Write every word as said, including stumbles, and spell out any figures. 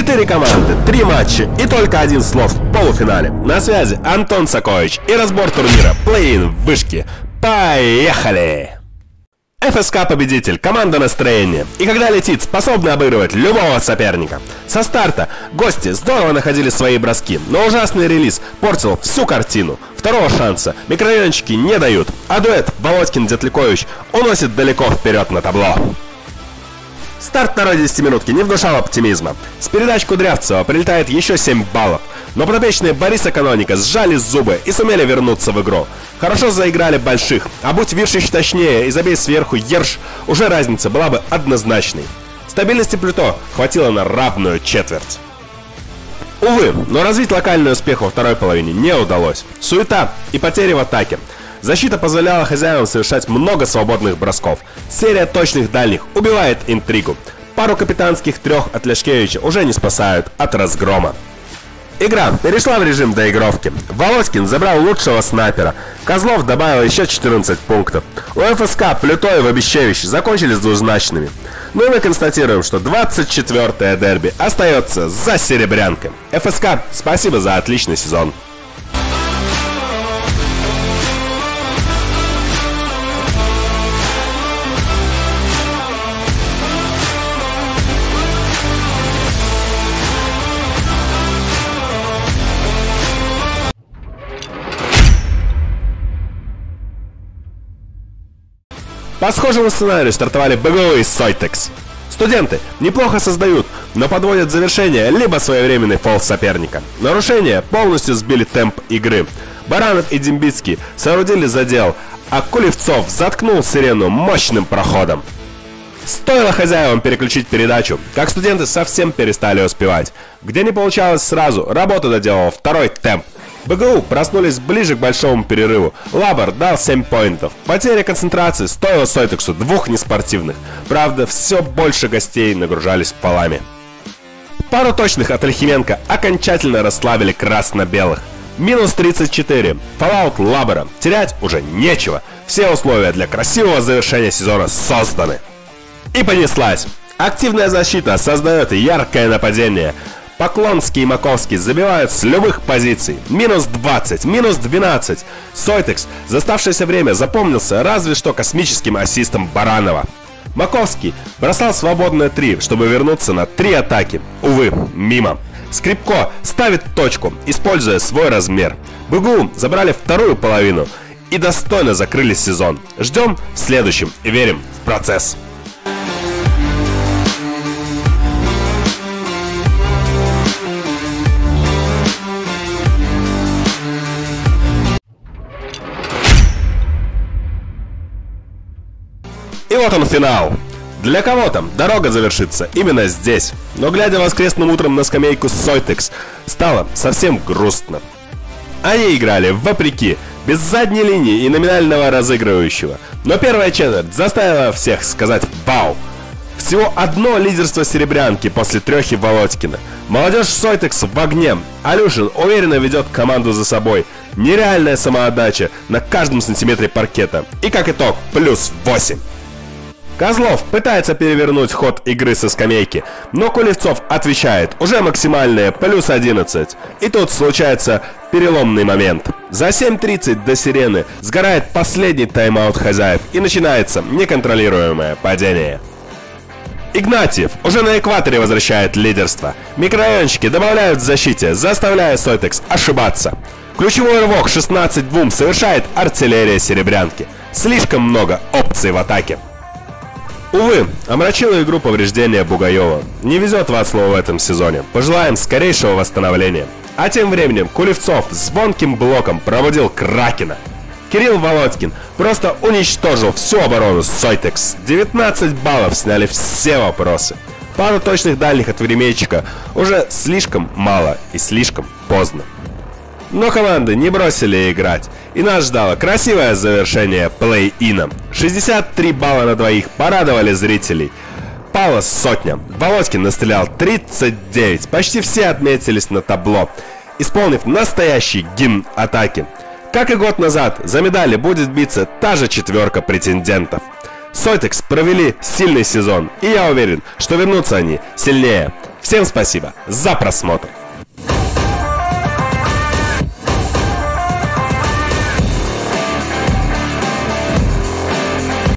Четыре команды, три матча и только один слот в полуфинале. На связи Антон Сакович и разбор турнира Play-in в вышке. Поехали! эф эс ка победитель, команда настроения. И когда летит, способна обыгрывать любого соперника. Со старта гости здорово находили свои броски, но ужасный релиз портил всю картину. Второго шанса микрорайончики не дают, а дуэт Володькин-Детлякович уносит далеко вперед на табло. Старт второй десятиминутки не внушал оптимизма. С передач Кудрявцева прилетает еще семь баллов. Но подопечные Бориса Каноника сжали зубы и сумели вернуться в игру. Хорошо заиграли больших, а будь Виршич точнее и забей сверху Ерш, уже разница была бы однозначной. Стабильности Плюто хватило на равную четверть. Увы, но развить локальный успех во второй половине не удалось. Суета и потери в атаке. Защита позволяла хозяевам совершать много свободных бросков. Серия точных дальних убивает интригу. Пару капитанских трех от Ляшкевича уже не спасают от разгрома. Игра перешла в режим доигровки. Володькин забрал лучшего снайпера. Козлов добавил еще четырнадцать пунктов. У эф эс ка Плюто и Вобищевич закончились двузначными. Ну и мы констатируем, что двадцать четвёртое дерби остается за серебрянкой. эф эс ка, спасибо за отличный сезон. По схожему сценарию стартовали бэ гэ у и Сойтекс. Студенты неплохо создают, но подводят завершение либо своевременный фол соперника. Нарушения полностью сбили темп игры. Баранов и Дембицкий соорудили задел, а Кулевцов заткнул сирену мощным проходом. Стоило хозяевам переключить передачу, как студенты совсем перестали успевать. Где не получалось сразу, работу доделал второй темп. бэ гэ у проснулись ближе к большому перерыву. Лабор дал семь поинтов. Потеря концентрации стоила Сойтексу двух неспортивных. Правда, все больше гостей нагружались полами. Пару точных от Ольхименко окончательно расслабили красно-белых. Минус тридцать четыре. Фоллаут Лабора. Терять уже нечего. Все условия для красивого завершения сезона созданы. И понеслась. Активная защита создает яркое нападение. Поклонский и Маковский забивают с любых позиций. Минус двадцать, минус двенадцать. Сойтекс за оставшееся время запомнился разве что космическим ассистом Баранова. Маковский бросал свободное три, чтобы вернуться на три атаки. Увы, мимо. Скрипко ставит точку, используя свой размер. бэ гэ у забрали вторую половину и достойно закрыли сезон. Ждем в следующем и верим в процесс. И вот он финал. Для кого-то дорога завершится именно здесь. Но глядя воскресным утром на скамейку Сойтекс, стало совсем грустно. Они играли вопреки, без задней линии и номинального разыгрывающего. Но первая четверть заставила всех сказать «Вау!». Всего одно лидерство серебрянки после трехи Володькина. Молодежь Сойтекс в огне. Алюшин уверенно ведет команду за собой. Нереальная самоотдача на каждом сантиметре паркета. И как итог, плюс восемь. Козлов пытается перевернуть ход игры со скамейки, но Кулевцов отвечает, уже максимальные плюс одиннадцать. И тут случается переломный момент. За семь тридцать до сирены сгорает последний тайм-аут хозяев и начинается неконтролируемое падение. Игнатьев уже на экваторе возвращает лидерство. Микрорайончики добавляют в защите, заставляя Сойтекс ошибаться. Ключевой рывок шестнадцать два совершает артиллерия серебрянки. Слишком много опций в атаке. Увы, омрачила игру повреждения Бугаева. Не везет Вацлаву в этом сезоне. Пожелаем скорейшего восстановления. А тем временем Кулевцов звонким блоком проводил Кракена. Кирилл Володькин просто уничтожил всю оборону Сойтекс. девятнадцать баллов сняли все вопросы. Пару точных дальних от времечка уже слишком мало и слишком поздно. Но команды не бросили играть, и нас ждало красивое завершение плей-ина. шестьдесят три балла на двоих порадовали зрителей. Пала сотня. Володькин настрелял тридцать девять. Почти все отметились на табло, исполнив настоящий гимн атаки. Как и год назад, за медали будет биться та же четверка претендентов. Сойтекс провели сильный сезон, и я уверен, что вернутся они сильнее. Всем спасибо за просмотр!